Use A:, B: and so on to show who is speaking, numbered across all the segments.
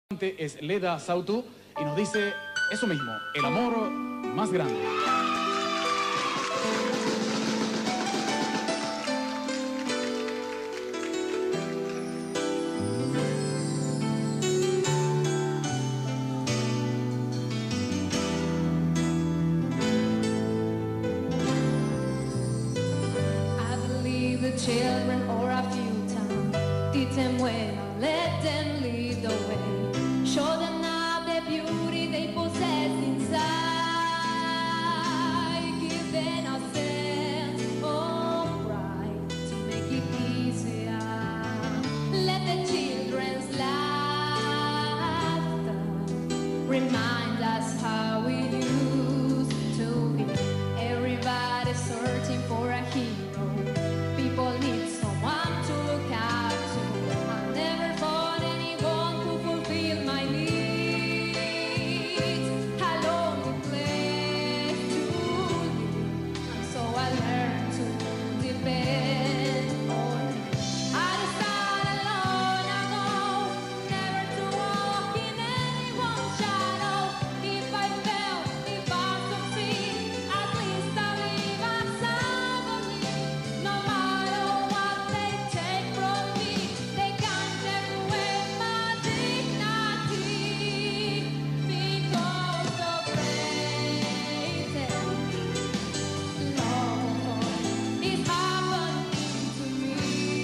A: Es Leda Sautu y nos dice eso mismo, el amor más grande.
B: I believe the children or a few times teach them well, let them lead the way. Show them now the beauty they possess inside. Give them a sense of pride to make it easier. Let the children's laughter remind us how we used to be. Everybody's searching for a hero. People need someone to look up to. I never found anyone who fulfilled my needs. A lonely place to live, and so I learned to depend on me. I decided long ago never to walk in anyone's shadow. If I fail, if I succeed, at least I live as I believe. No matter what they take from me, they can't take away my dignity. Because the greatest love is happening to me.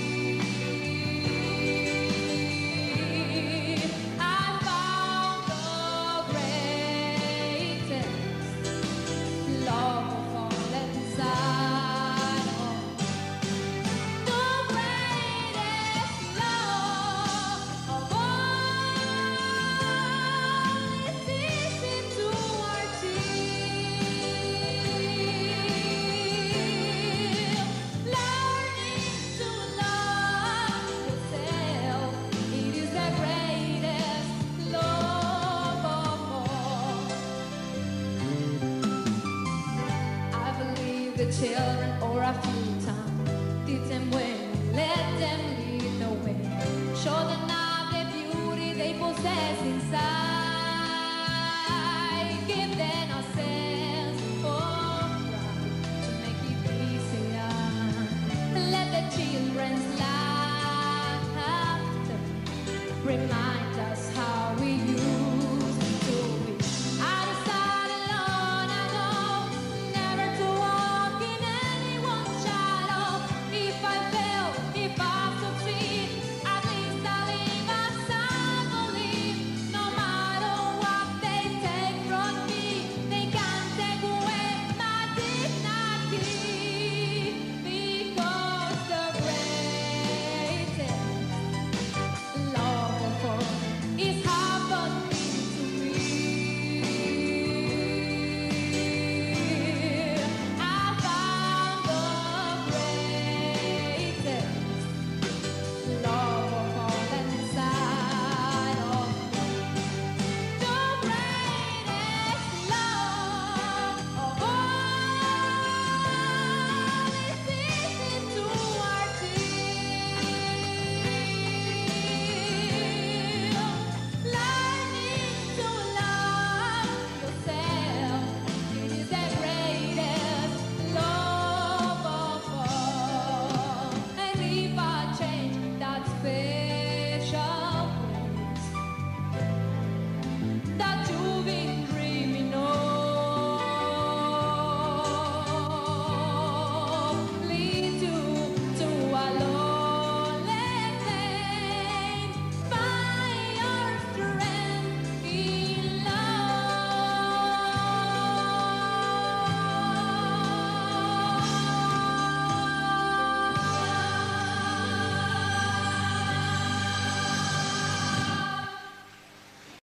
B: I found the greatest love of all inside. The greatest love of all is easy to achieve. Learning to love yourself, it is the greatest love of all. I believe the children or a few times teach them well, let them lead the way. Show them now the beauty they possess inside.